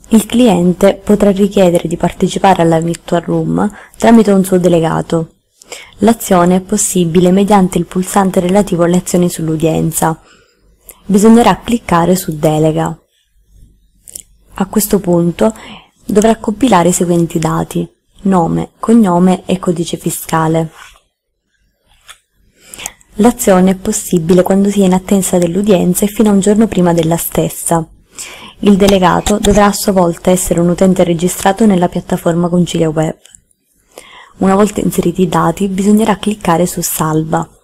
Il cliente potrà richiedere di partecipare alla Virtual Room tramite un suo delegato. L'azione è possibile mediante il pulsante relativo alle azioni sull'udienza. Bisognerà cliccare su Delega. A questo punto dovrà compilare i seguenti dati: nome, cognome e codice fiscale. L'azione è possibile quando si è in attesa dell'udienza e fino a un giorno prima della stessa. Il delegato dovrà a sua volta essere un utente registrato nella piattaforma ConciliaWeb. Una volta inseriti i dati, bisognerà cliccare su Salva.